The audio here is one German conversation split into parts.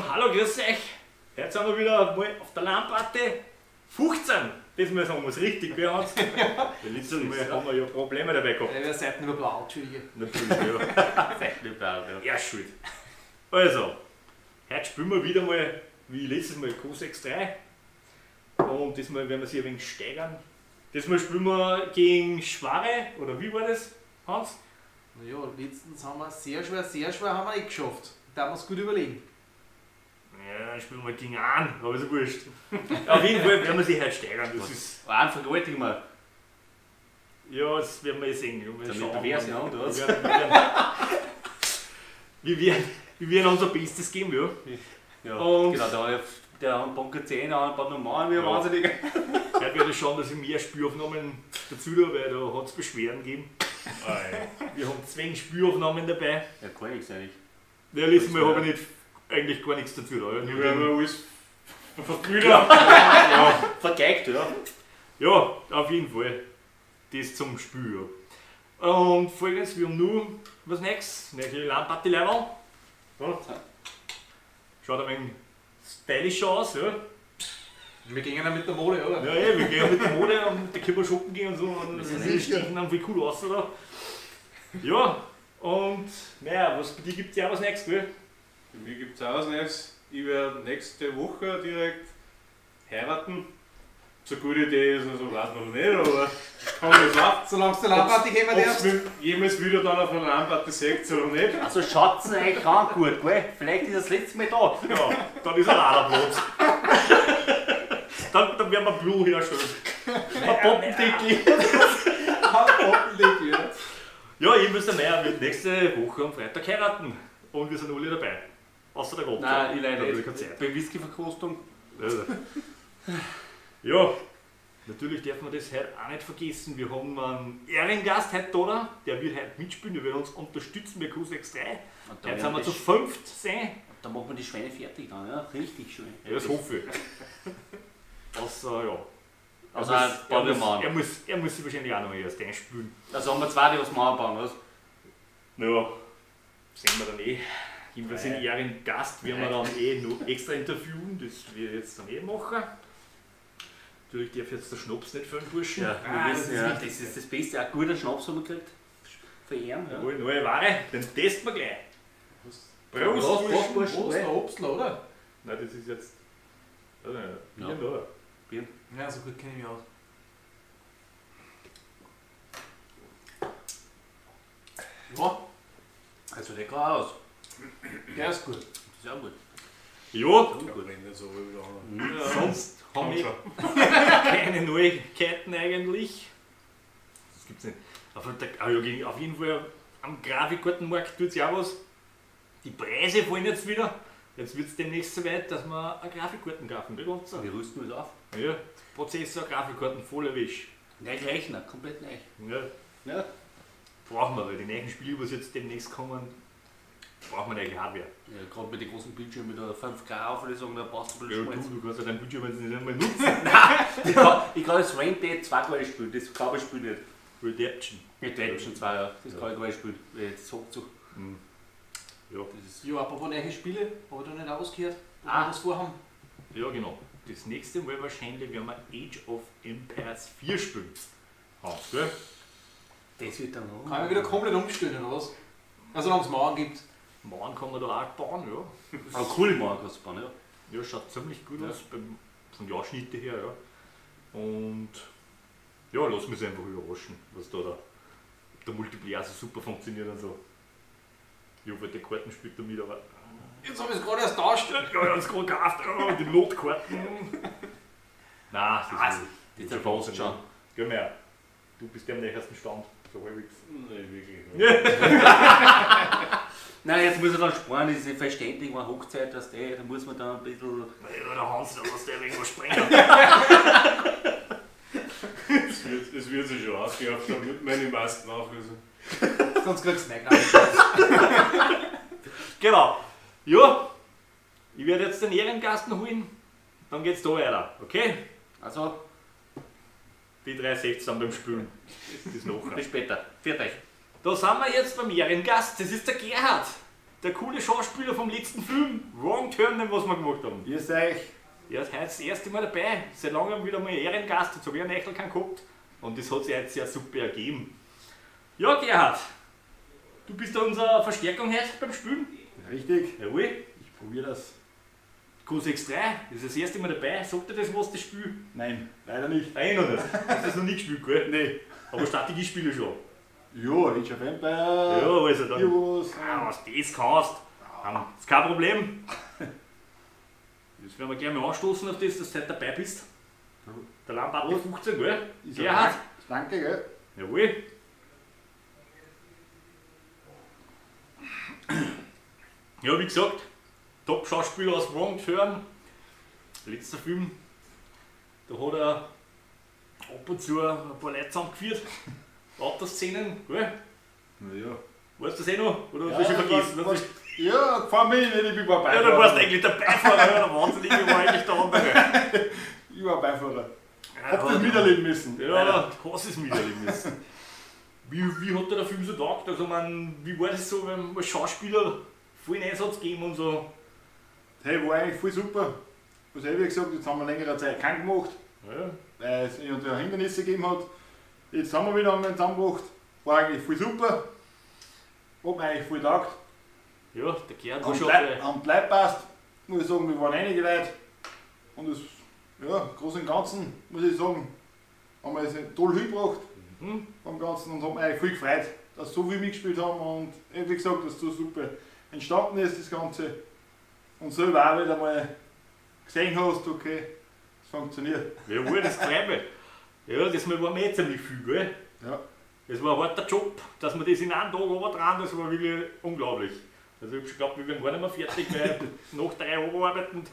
Hallo, grüß euch. Heute sind wir wieder mal auf der LAN-Party 15. Diesmal sagen wir es richtig, gell, Hans? Beim letzten Mal haben wir ja Probleme dabei gehabt. Ja, Seiten über blau, Entschuldige. Natürlich, ja. Seiten über blau, ja. Er ist schuld. Also, heute spielen wir wieder mal, wie letztes Mal, Codex 3. Und diesmal werden wir sich ein wenig steigern. Diesmal spielen wir gegen Schware, oder wie war das, Hans? Naja, letztens haben wir sehr schwer haben wir nicht geschafft. Da haben wir es gut überlegen. Ja, dann spielen wir gegen einen, aber ist ja wurscht. Auf jeden Fall werden wir sich heute steigern. Das ist, Einen vergewaltigen wir. ja, das werden wir jetzt sehen. Damit du wärst, ja, und was? Wir werden unser Bestes geben, ja. Ja, Und- genau, der hat einen Bunker 10, der hat ein paar normalen, wie ein Ja. Wahnsinniger. Heute werde ich schauen, dass ich mehr Spüraufnahmen dazu tue, weil da hat es Beschwerden gegeben. Wir haben 2 Spüraufnahmen dabei. Ja, kann nichts eigentlich. Ja, letztes Mal habe ich nicht, eigentlich gar nichts dazu. Da. Wir werden alles verbrüdert. Ja. Vergeigt, ja. Ja, auf jeden Fall. Das zum Spiel. Ja. Und folgendes, wir haben nur was nächstes. Neue LAN-Party-Level. Ja. Schaut ein wenig stylisch aus. Ja. Wir gehen ja mit der Mode, oder? Ja, wir gehen mit der Mode und da können wir shoppen gehen und so. Und Wir das sind ist stechen dann viel cool aus, oder? Ja, und naja, was bei dir gibt es ja auch was nächstes, gell? Für mich gibt es auch was Neues. Ich werde nächste Woche direkt heiraten. So eine gute Idee ist, also weiß man noch nicht, aber kann man das auch. Solange es der Lamparty gehen Ob darfst. es jemals wieder dann auf einer Lamparty seht oder nicht. Also schaut's ihn eigentlich ran gut, gell? Vielleicht ist er das letzte Mal da. Ja, dann ist ein Radarplatz. dann werden wir Blue herstellen. Ein Poppendeckel. Ja, ich müsste mehr, wird nächste Woche am Freitag heiraten. Und wir sind alle dabei. Außer der Gott. Nein, ich leider Da hab nicht. keine Zeit. Bei Whisky-Verkostung. Also. Ja, natürlich dürfen wir das heute auch nicht vergessen. Wir haben einen Ehrengast heute da, der wird heute mitspielen, der wird uns unterstützen bei Codex 3. Und da Heute sind wir werden zu die- 15. Da machen wir die Schweine fertig dann, ja? Richtig schön. Ja, das hoffe ich. Außer, ja. Also er, ein paar muss, Mann. er muss sich wahrscheinlich auch noch erst einspülen. Also haben wir zwei, die was machen bauen, was? Ja, sehen wir dann eh. Jedenfalls den Ehrengast werden wir dann eh noch extra interviewen, das wir jetzt dann eh machen. Natürlich darf jetzt der Schnaps nicht für den Burschen. Ja, Ah, wir das wissen ist ja, wichtig. das ist das Beste. Auch guter Schnaps haben wir gekriegt. Verehren, ja. Jawohl, neue Ware, den testen wir gleich. Prost, Prost, Burschen. Prost, der Obstler, oder? Nein, das ist jetzt. Ja. Bier, oder? Bier. Ja, so gut kenne ich mich aus. Ja, Also lecker aus. der ist gut. Das ist auch gut. Ja, Ja, wenn nicht so wieder haben. sonst haben wir Schon. keine Neuigkeiten eigentlich. Das gibt's nicht. Auf jeden Fall am Grafikkartenmarkt tut sich auch was. Die Preise fallen jetzt wieder. Jetzt wird es demnächst so weit, dass wir eine Grafikkarten kaufen. Bei uns. Wir rüsten uns auf. Ja, Prozessor, Grafikkarten, voller Wisch. Neu Rechner, komplett neu. Ja, Ja. brauchen wir, weil die neuen Spiele, die jetzt demnächst kommen, brauchen wir neue Hardware. Ja, gerade mit den großen Bildschirmen mit der 5K-Auflösung, da brauchst du ein Ja, bisschen Schmalz. du kannst ja dein Bildschirm jetzt nicht einmal nutzen. Ich kann das Rain Dead 2 gar nicht spielen, das glaube ich spiele nicht. Redemption. Redemption 2, ja. Das kann ich gar nicht spielen, weil das sagt so. Ja. Das ist Ja, apropos neue Spiele, habe ich da nicht ausgehört, wo Ah. wir was vorhaben. Ja, genau. Das nächste Mal wahrscheinlich werden wir Age of Empires 4 spielen. Hast du? das wird dann noch. Kann ich wieder komplett umstellen, oder was? Also, solange es Mauern gibt. Mauern kann man da auch bauen, ja. Aber coole Marke kannst du bauen, ja. Ja, schaut ziemlich gut Ja. aus von den Ausschnitte her, ja. Und ja, lass mich einfach überraschen, was da der Multiplayer so super funktioniert und so. Ich habe halt die Karten spielt damit, aber Jetzt habe ich es gerade erst tauscht. ja, ich habe es gerade gekauft, die Notkarten. Nein, das ist Das ist der Post schon. Geh mal, du bist der am nächsten Stand, so halbwegs. Nein, wirklich. Nein, jetzt muss er dann sparen, das ist ja verständlich, wenn Hochzeit, dass da muss man dann ein bisschen. Ja, der Hans, da muss der irgendwo springen. Es wird sich schon ausgehen, damit meine Masken auflösen. Sonst kriegst du nicht. Genau. Ja, ich werde jetzt den Ehrengasten holen, dann geht's da weiter, okay? Also, Die 360 sind beim Spülen. Bis nachher. bis später. Viert euch. Da sind wir jetzt beim Ehrengast, das ist der Gerhard. der coole Schauspieler vom letzten Film, Wrong Turn, den was wir gemacht haben. Grüß euch. Er ist heute das erste Mal dabei, seit langem wieder mal Ehrengast, jetzt habe ich einen Nächtel gehabt und das hat sich jetzt sehr super ergeben. Ja, Gerhard, du bist da unsere Verstärkung heute beim Spielen. Richtig, Jawohl. ich probiere das. Cruise X3, das ist das erste Mal dabei, sagt dir das was, das Spiel? Nein, leider nicht. Nein, noch nicht. Hast du das noch nie gespielt, gell? Nee. Aber Strategiespiele schon. Ja, Age of Empire. Ja, also dann. Heroes. Was du das kannst, ist kein Problem. Das werden wir gleich mal anstoßen auf das, dass du heute dabei bist. Der Lambat 15, gell? Ist Gerhard. Danke, gell? Jawohl. Ja, wie gesagt, Top-Schauspieler aus Wrong Turn. Letzter Film, da hat er ab und zu ein paar Leute zusammengeführt. Autoszenen, gell? Naja. Weißt du das eh noch? Oder hast du schon vergessen? Ja, gefahren bin ich nicht, ich bin Beifahrer. Ja, du warst eigentlich der Beifahrer, ja, der Wahnsinnige war eigentlich der andere. Ich war Beifahrer. Ja, Hab das miterleben müssen. Ja, du hast es miterleben müssen. Wie hat dir der Film so gedacht? Also, wie war das so, wenn man Schauspieler vollen Einsatz geben und so? Hey, war eigentlich voll super. Was habe ich gesagt, jetzt haben wir längere Zeit krank gemacht, Ja. weil es ja Hindernisse gegeben hat. Jetzt haben wir wieder einmal zusammengebracht. War eigentlich voll super. Hat mir eigentlich voll getaugt. Ja, der Gerhard war Am schon. Bleib passt, muss ich sagen, wir waren einige Leute. Und das, ja, groß und Ganzen, muss ich sagen, haben wir es toll hingebracht beim Ganzen und haben mich eigentlich voll gefreut, dass so viel mitgespielt haben und wie gesagt, dass so super entstanden ist, das Ganze. Und selber auch wieder mal gesehen hast, okay, es funktioniert. Jawohl, das freut mich. Ja, das war mir jetzt ziemlich viel, gell? Ja. Das war ein harter Job, dass wir das in einem Tag runtertragen, das war wirklich unglaublich. Also ich habe schon geglaubt, wir werden gar nicht mehr fertig, weil nach 3 Oberarbeiten.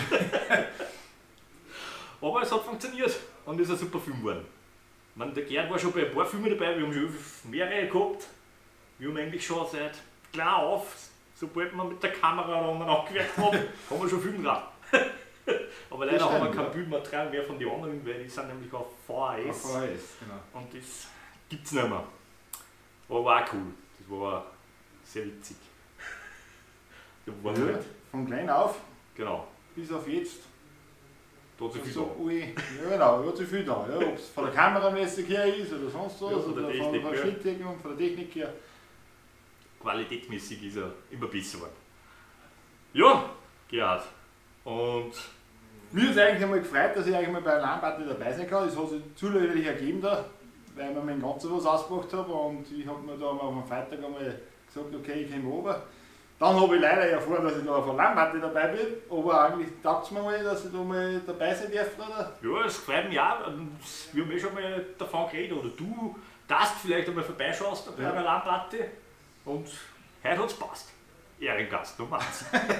Aber es hat funktioniert und es ist ein super Film geworden. Ich meine, der Gerhard war schon bei ein paar Filmen dabei, wir haben schon mehrere gehabt. Wir haben eigentlich schon seit klein auf, sobald wir mit der Kamera angewirkt haben, haben wir schon Film gehabt. Aber leider Das haben wir stimmt, kein ja. Bildmaterial mehr von den anderen, weil die sind nämlich auf VHS. VHS, genau. Und das gibt's nicht mehr. Aber war auch cool. Das war sehr witzig. Da waren Ja, halt, von klein auf genau, bis auf jetzt. da hat sich viel So, da. ui, ja genau, hat sich viel da. Ja, ob es von der Kameramäßig her ist oder sonst was, Ja, von der oder Technik, von der ja. Schnitttechnik und von der Technik her. Qualitätsmäßig ist er immer besser geworden. Ja, Gerhard. Und Mir hat es eigentlich einmal gefreut, dass ich eigentlich mal bei einer LAN-Party dabei sein kann. Das hat sich zufällig ergeben da, weil wir mein Ganzes was ausgebracht haben und ich habe mir da mal auf dem Freitag einmal gesagt, okay, ich komme runter. Dann habe ich leider erfahren, dass ich da auf einer LAN-Party dabei bin, aber eigentlich taugt es mir mal, dass ich da mal dabei sein darf. Oder? ja, es freut mich auch. Und wir haben schon mal davon geredet, oder du darfst vielleicht einmal vorbeischaust bei Ja. einer LAN-Party. Und heute hat es passt. Ehrengast Nummer 1.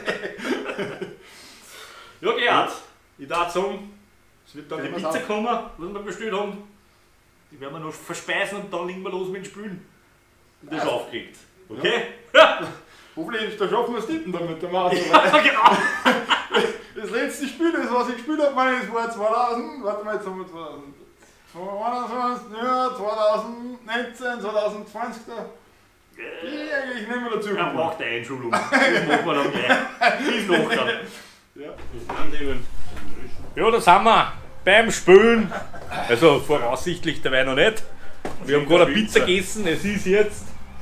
Ja, Gerhard, ich darf sagen, es wird dann die Können wir's Pizza auch? kommen, was wir bestellt haben. Die werden wir noch verspeisen und dann legen wir los mit dem Spülen. Und das ist aufgeregt. Okay? Hoffentlich da schaffen wir es nicht damit der Maus. Ja, genau. Das letzte Spiel, das was ich gespielt habe, meine ich, das war 2000, warte mal, jetzt haben wir 2021, ja, 2019, 2020 da. Ja, ich nehme dazu. Er braucht eine Einschulung. Das machen wir dann gleich. Bis nachher. Ja. Ja, da sind wir beim Spülen. Also voraussichtlich dabei noch nicht. Wir haben gerade eine Pizza gegessen. Es ist jetzt.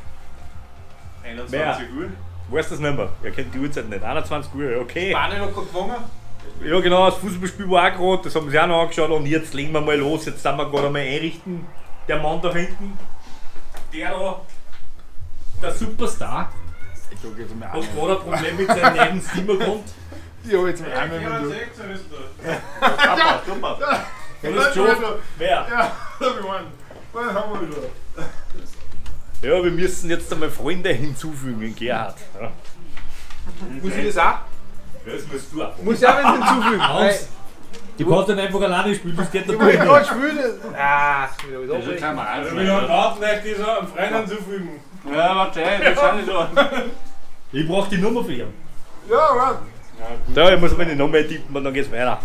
21 Uhr. Weißt du das nicht mehr? Er kennt die Uhrzeit nicht. 21 Uhr, okay. Spanien hat gerade gewonnen. Ja genau, das Fußballspiel war auch gerade, das haben sie auch noch angeschaut und jetzt legen wir mal los. Jetzt sind wir gerade einmal einrichten. Der Mann da hinten, der da, der Superstar, Ich sag jetzt mal hat gerade ein Problem mit seinem neuen Steamer-Grund. Ja, jetzt mal einmal Ja, mit 16 ist da. Das ist schon. Wer? Ja, da hab ich einen. Dann haben wir wieder. Ja, wir müssen jetzt einmal Freunde hinzufügen, Gerhard. Ja. Muss ich das auch? Das musst du auch. Muss ich auch was hinzufügen? Hans, du kannst dann einfach alleine spielen, das geht Ich wollte dabei. gerade spielen. Ah, wieder wieder Das kann man auch Wir haben auch vielleicht dieser einen Freund anzufügen. Ja, warte, das kann ich so. Ich brauch die Nummer für ihn. Ja, warte. Da, ich muss meine Nummer tippen und dann geht's weiter.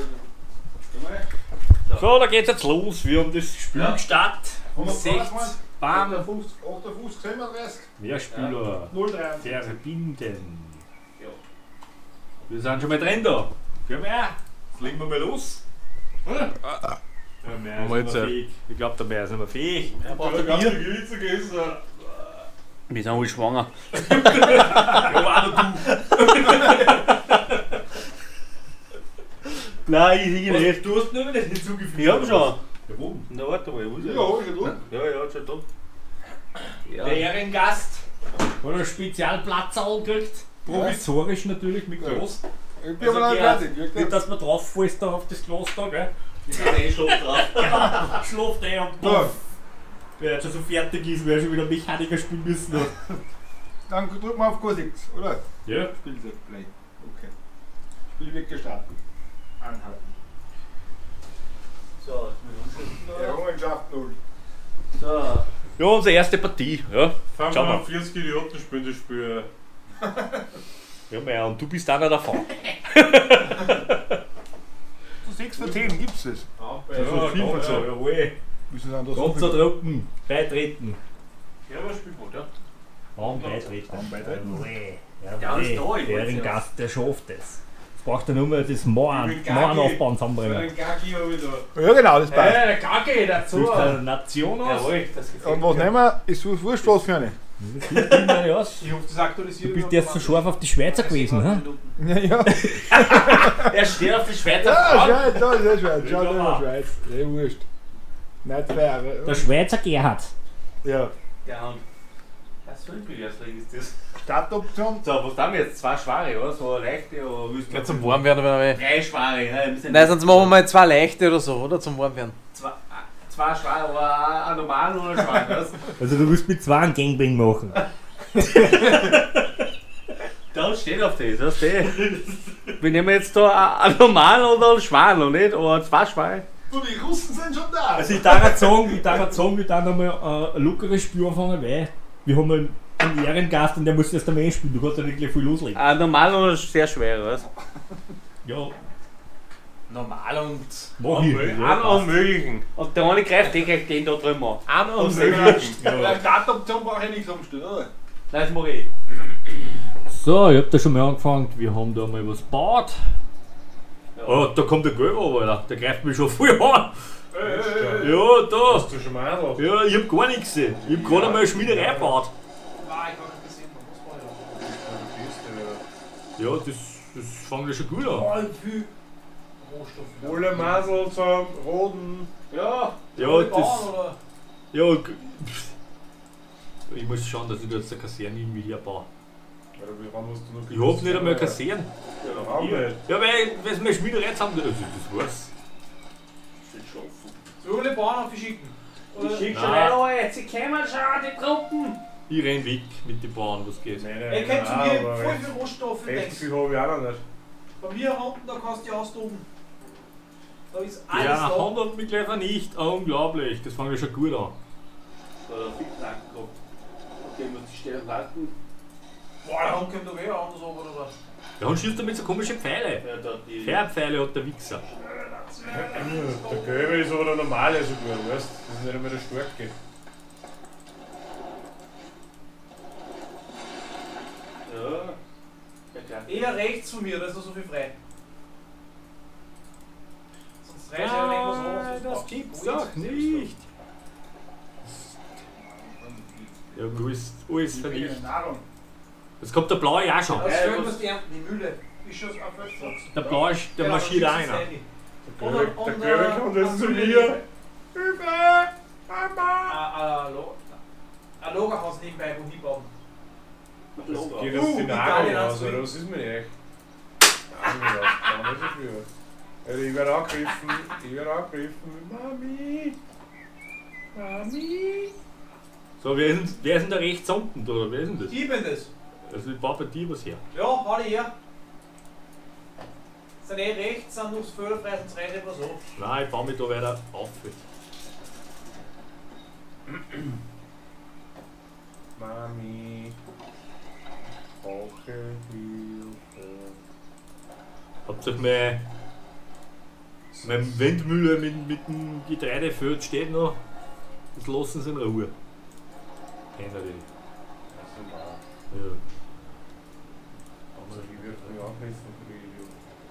So, da geht's jetzt los. Wir haben das Spiel gestartet. 120. Bam! 58, 37, Mehrspieler. 0,3. Verbinden. Ja. Wir sind schon mal drin da. Gehen wir her. Jetzt legen wir mal los. Ja, mehr ist nicht mehr fähig. Ich glaube, der mehr ist nicht mehr fähig. Ich habe ganz viel Gewitze gegessen. Wir sind alle schwanger. Ja, auch noch du. Nein, ich nicht. Du hast nur nicht hinzugefügt. Ich hab schon. Ja, wo? Na warte mal, wo ist er? Ja, ist ja drin. Ja, schon da. Der Ehrengast hat einen Spezialplatz gekriegt. Provisorisch natürlich mit Glas. Ich bin aber noch nicht fertig. Nicht, dass man drauf fällt da auf das Glas da, gell? Ich bin eh schon drauf. Schlaft ein und Ja. puff. Wer jetzt schon so fertig ist, wäre schon wieder Mechaniker spielen müssen. Dann drücken wir auf Q6, oder? Ja. Spielset Play. Okay. Spiel weggestartet. Anhalten. So, jetzt müssen wir Errungenschaft 0. So. Ja, unsere erste Partie. Ja. Fangen Schau wir mal. an 40 Idioten spielen das Spiel. Ja, mehr. Und du bist einer davon. So 6 von 10 gibt's es. Ja, viel von so. Jawohl. Müssen wir dann Ganz erdrücken. Beitreten. Ja, was spielt man, ja? Raum beitreten. Raum beitreten. Jawohl. Ganz neu, Der wollte ich Ehrengast, der schafft es. Jetzt braucht er nur mal das Mauernaufbauen zusammenbringen. Einen Gagi habe ich da. Ja, genau, das passt. Der Kacke dazu. Du bist der Nation aus. Jawohl, das gefällt Und was nehmen wir? Ist so wurscht was für eine. Das sieht immer aus. Ich hoffe, das aktualisiert. Du bist jetzt so scharf auf die Schweizer gewesen, hä? Ja, ja. Er steht auf die Schweizer Ja, Frau. Schweiz, da ist der Schweiz. Schau Ja. dir mal Schweiz. Ja, wurscht. Nicht fair. Der Schweizer Gerhard. Ja. Ja, und das Füllbillardring ist das. Startoption. So, was haben wir jetzt? Zwei Schware, oder? So eine leichte oder willst du Ja, zum Warmwerden werden wir. drei Schware? Ja, Nein, sonst machen wir mal 2 leichte oder so, oder? Zum Warmwerden. Zwei Schware, aber ein normal oder ein Schware, was? Also du willst mit zwei einen Gangbang machen. Da steht auf das, weißt du? Wir nehmen jetzt da ein normal oder ein Schwan, noch nicht? Oder zwei Schweine. Du, die Russen sind schon da. Also ich darf sagen, wir dann einmal ein lockeres Spiel anfangen, weil wir haben einen Ehrengast und der muss erst einmal spielen, du kannst ja nicht gleich viel loslegen. Ein normal oder sehr schwer, was? Ja, Normal und. mach ich. Einen Ja, passt. unmöglichen. Und der eine greift gleich den da drüben an. An und Bei Startoption brauche ich nichts umstellen, oder? Nein, das mache ich. So, ich hab da schon mal angefangen, wir haben da mal was gebaut. Oh, da kommt der Gelb Alter, der greift mich schon voll an. Ja, da. Hast du schon mal einen? Ja, ich hab gar nichts gesehen. Ich hab gerade mal eine Schmiederei gebaut. Nein, ich habe nicht gesehen, was war Ja, das fängt ja schon gut an. da? Viel Rohstoffe. Wolle Masel zum Roden. Ja, Ja, das. Oder? Ja, ich muss schauen, dass ich da jetzt eine Kaserne irgendwie hier baue. Wann musst du noch Ich hab nicht einmal Kasernen. Ja, auch nicht. Ja, weil es mir Schmiederei haben. Also, das war's. So alle Bauern auf die schicken. Oder? Schick schon Nein. schon jetzt, sie kommen schon, die Truppen! Ich renn weg mit den Bauern, was geht. Nein, Ihr kennt zu mir aber voll viel Rohstoffe, Echt denkst viel habe ich auch noch nicht. Bei mir unten, da kannst du die austoben. Da ist alles Ja, da. handelt mich gleich nicht. Unglaublich, das fängt ja schon gut an. So, da viel Knacken gehabt. Okay, muss die Stelle halten. Boah, der Hund kommt doch eh anders runter, oder was? Der Hund schießt damit so komische Pfeile. Ja, da die. Fährpfeile hat der Wichser. Der Gelbe ist aber der normale sogar, weißt du? Das ist nicht einmal der Starke. Ja. Ja, klar. Eher rechts von mir, da ist noch so viel frei. Sonst reißt ja irgendwas an. Das gibt's doch nicht. Ja, alles vernichtet. Nahrung. Jetzt kommt der Blaue auch schon. Das fällt mir die Ernten, die Mühle. Ist schon auf Feldplatz. Der Blaue, der marschiert auch einer. Der Gelbe kommt jetzt zu mir. Ein Lagerhaus nebenbei, wo hinbauen. Geht jetzt die Italien Nahrung hat's aus, drin. oder was ist mit euch? Nicht so viel. Also ich werde angegriffen. Mami! Mami! So, wer ist denn da rechts unten? Oder wer ist denn das? Ich bin das. Also, ich baue bei dir was her. Ja, hau die her. Sind eh rechts, sind nur das Förderpreis und 3 oder so. Nein, ich baue mich da weiter auf. Mami! Brauche Hilfe. Habt ihr meine Windmühle mit dem Getreidefeld steht noch? Das lassen sie in Ruhe. Händler. Also, wow. Ja. Aber ich würde mich auch helfen für die Idioten.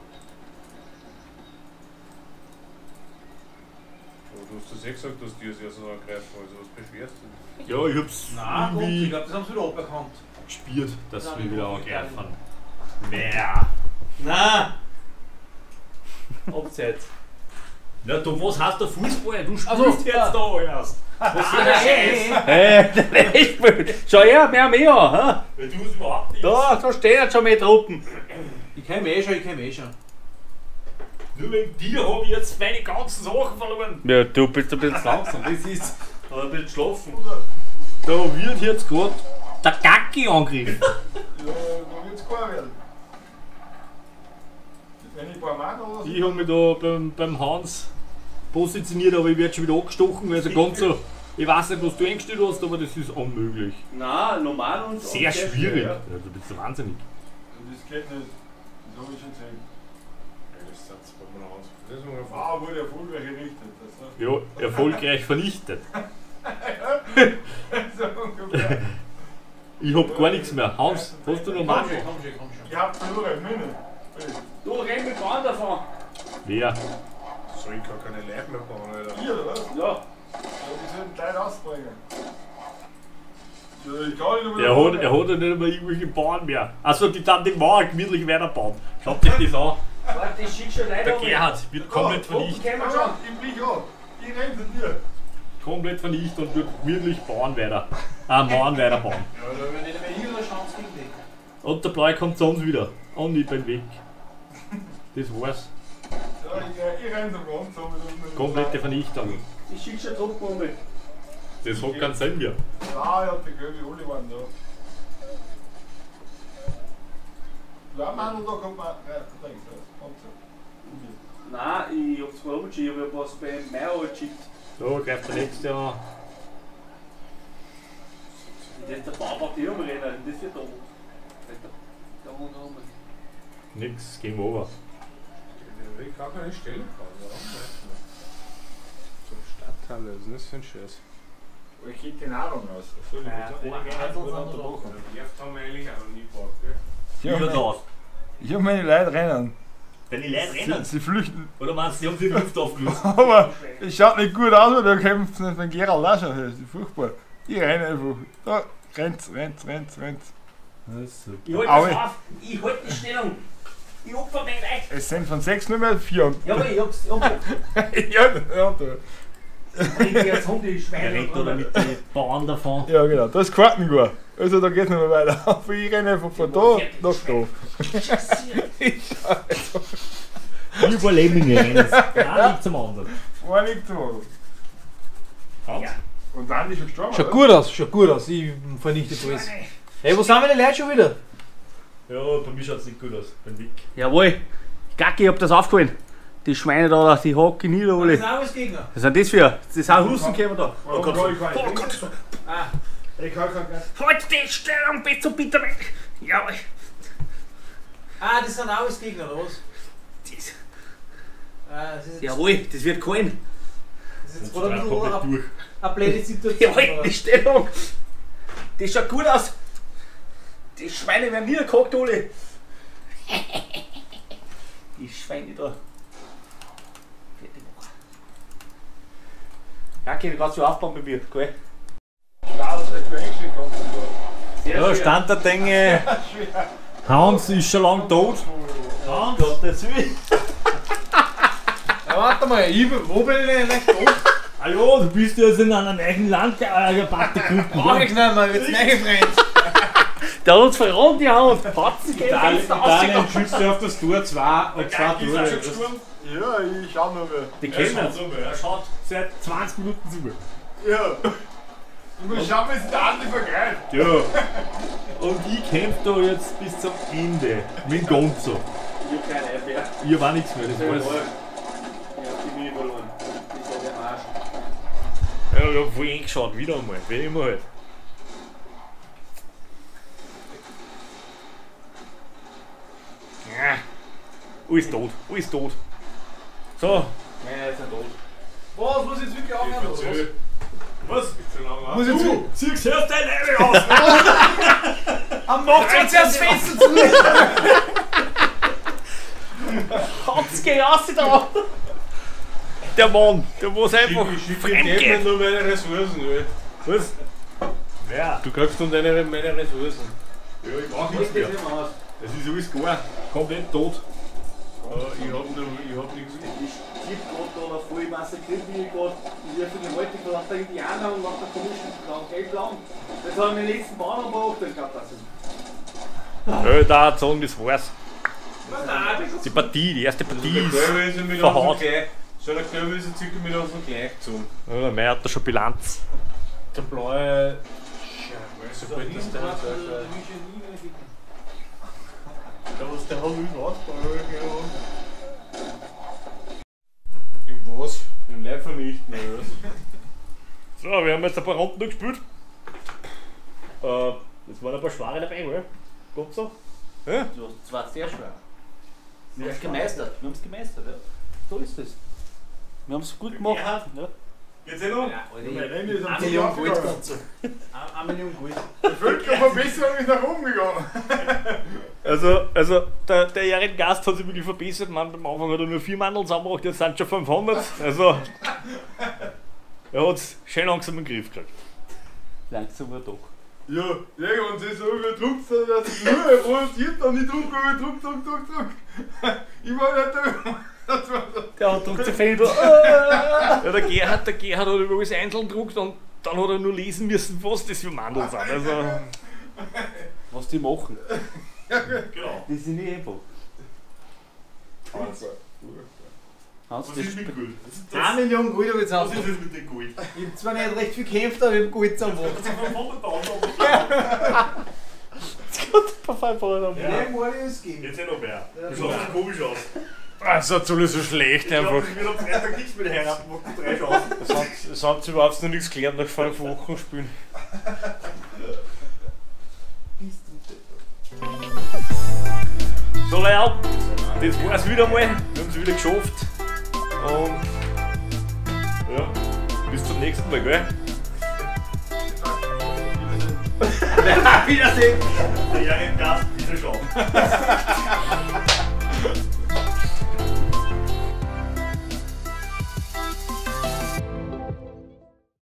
Aber du hast das eh gesagt, dass die es ja so angreifen, also was beschwerst du dich? Ja, ich hab's Nein, irgendwie ich glaube, das haben sie wieder abbekommen. gespürt, dass Nein, wir ich wieder hab nicht angreifen. Wer? Nein! Abseits. Na du, was heißt der Fußball? Du spielst Also, jetzt da erst. Was für ein Scheiß? Der ist blöd. Schau her, wir haben an. Weil du es überhaupt nicht. Da stehen jetzt schon mehr Truppen. Ich kenne mich eh schon. Nur wegen dir habe ich jetzt meine ganzen Sachen verloren. Ja, du bist ein bisschen langsam, das ist. Aber ein bisschen schlafen. Da wird jetzt gerade der Gacki angegriffen. Ja, da wird's klar werden. Wenn ich ein paar Mann oder so. Ich habe mich da beim Hans positioniert, aber ich werde schon wieder angestochen, weil es ganz so. Ich weiß nicht, was du eingestellt hast, aber das ist unmöglich. Nein, normal und Sehr schwierig. Ja. Ja, du bist so wahnsinnig. Das geht nicht. Das habe ich schon gesehen. Ja, das Satz von mir aus. Das ist ungefähr. Ah, wurde erfolgreich errichtet. Das Ja, erfolgreich vernichtet. so ungefähr. Ich hab gar nichts mehr. Hans, hast du noch Komm Mann? schon. Ich hab verloren, Münne. Du renn mit Bahn davon. Wer? So, ich kann keine Leute mehr bauen, Alter. Hier, oder was? Ja. Ja, die sollten gleich rausbringen. Ja, ich kann nicht mehr. Er hat ja nicht mehr irgendwelche Bauern mehr. Also die dann die Mauer gemütlich weiterbauen. Schaut euch das an. Warte, ich schick schon Der leider. Gerhard wird komplett vernichtet. Kennen wir Ja, schon. ich flieg an. Ich renn zu dir. Komplett vernichtet und wird gemütlich bauen weiter. Mauern weiterbauen. Ja, da haben wir nicht mehr irgendeine Chance gegen dich. Und der Blaue kommt zu uns wieder. Und ich bin weg. Das war's. Ja, ich renn sogar um. So mit Komplette Vernichtung. Ich schick schon Druckbombe. Das hat keinen Sinn mehr. Ja, ich hab die gelbe alle waren da. Ja, Mann, und da kommt man. Ja, da denkst du, das kommt so. Nein, ich hab's mal umgeschickt, ich hab was bei Meier geschickt. So, greift der nächste an. Das ist der Baumarkt hier umrennen, das ist ja da. Da oben. Nix, Game Over. Ich will gar keine Stelle bauen, warum nicht? So Stadthalle, was ist das für ein Scheiß? Ich krieg die Nahrung aus. So, ich Ja, bin die Nahrung unterbrochen. Werft haben wir eigentlich auch noch nie gebaut, gell? Wieder da. Ich hab meine Leute rennen. Wenn die Leute rennen. Sie flüchten. Oder meinst du, die haben sich in die Luft aufgelöst? Aber es schaut nicht gut aus, weil da kämpft nicht von Gerald auch schon. Das ist furchtbar. Ich renne einfach. Da, rennt. Ich halte Aue. das auf. Ich halte die Stellung. Ich opfer den Leid. Es sind von 6 nur mehr 4. Ja, aber ich hab's. Jetzt haben die Er Schweine. rennt oder mit den Bauern davon. Ja, genau. Das ist Quartengur. Also da geht es nicht mehr weiter. Aber ich renne einfach von da nach da. Wir überleben wir rennen. Ja, nicht zum anderen. War nicht so. Hans? Und dann ist schon gestorben. Schaut gut aus. Ich vernichte alles. Hey, wo sind wir denn Leute schon wieder? Ja, bei mir schaut es nicht gut aus. Bin weg. Jawohl. Gacki, ich hab das aufgefallen. Die Schweine da, die hacken nieder alle. Das sind alles Gegner. Was sind das für? Das sind Russen gekommen da. Oh Gott, ich kann nicht. Ah, Ich kann nicht. Halt die Stellung, bitte bitte weg. Jawohl. das sind alles Gegner, oder was? Das, Das ist jetzt, jawohl, das wird kein. das ist jetzt gerade ein bisschen komplett durch. eine blöde Situation. Jawohl, die Stellung. Das schaut gut aus. Die Schweine werden niedergehackt, alle. Die Schweine da. Ja, okay, du kannst so aufbauen bei mir, gell? Ja, Stand der Dinge. Hans ist schon lang tot. Hans? Gottes Willen. Ja, warte mal, wo bin ich denn nicht tot? Ah ja, du bist ja jetzt in einer neuen Landparty Mach ich nicht mehr, jetzt neigefreund. Der hat uns verraten, die Hand. Patzen gehen, Italien schützt auf das Tor 2 und 2 Tore. Ja, ich schau nur mehr. Die kennen uns. Er schaut seit 20 Minuten zu. Ja. Du musst schauen, wie es der andere vergleicht. Ja. Und ich kämpfe da jetzt bis zum Ende. Mit dem Gonzo. Ich hab keine App mehr. Ich war nichts mehr, das war's. Ich hab die Mini verloren. Das ist ja der Arsch. Ja, ich hab voll eingeschaut, wieder einmal. Wie immer halt. Ja. Alles tot, alles tot. So, Ja, ist ja tot. Was, muss ich jetzt wirklich aufhören, oder was? Was? Schon lange aus. Muss ich zu. Ziehst erst dein Leib aus! Am Macht jetzt erst Fenster zu. Hat's gejasst da! Der Mann, der muss einfach Ich schicke fremd dir gehen. nur meine Ressourcen, ey. Was? Wer? Du kriegst nun meine Ressourcen. Ja, ich brauch nichts mehr. Das ist alles gar. Komplett tot. Ich hab nichts. Ich gebe gerade da voll massakriert, wie ich gerade für die heute von lauter Indianer und lauter komischen Gelblauen. Das haben wir den letzten Bauern gebracht, ich glaube das ist. Ja, da hat sagen, das war's. Die Partie, die erste Partie ist verhaut. So der Körper ist circa mit uns gleich gezogen. Ja, der Meier hat da schon Bilanz. Der blaue. Sobald das der hat. Der hat mich Im was? Im Leib vernichten oder was? So, wir haben jetzt ein paar Runden gespielt. Es waren ein paar Schwere dabei, oder? Kommt so? Ja? Das war sehr schwer. Wir haben es gemeistert. Wir haben es gemeistert, ja. So ist es. Wir haben es gut gemacht. Ja. Geht's eh noch? Ja, Mein Rennen ist am 1 Million Gold gegangen. dazu. 1 Million Gold. Der Völkerverbesserung ist nach oben gegangen. Also der Ehrengast hat sich wirklich verbessert. Man, am Anfang hat er nur 4 Mandeln zusammengebracht, jetzt sind schon 500. Also er hat es schön langsam in den Griff gekriegt. Langsam aber doch. Ja, und sie so überdruckt, dass es nur produziert, dann nicht Druck. Ich war nicht da. Der hat druckt sich fällt. Ja, der Gerhard hat über alles einzeln gedruckt und dann hat er nur lesen müssen, was das für Mandeln sind. Also, was die machen. Genau. Die sind nicht einfach. Hans, Was das ist mit Gold? 1 Million Gold habe ich jetzt Was auf. ist das mit dem Gold? Ich habe zwar nicht recht viel gekämpft, aber ich habe Gold zusammengebracht. Ja. Dem wollte ich es geben. Jetzt eh noch mehr. Du schaust komisch aus. Das hat alles so schlecht Ich glaube, einfach. ich will am Freitag nichts mit heiraten, mach die 3 Chancen. Es hat überhaupt noch nichts gelernt nach 5 Wochen spielen. So Leute, das war's wieder mal. Wir haben es wieder geschafft. Und ja, bis zum nächsten Mal, gell? Wiedersehen. Der Ehrengast wieder schauen.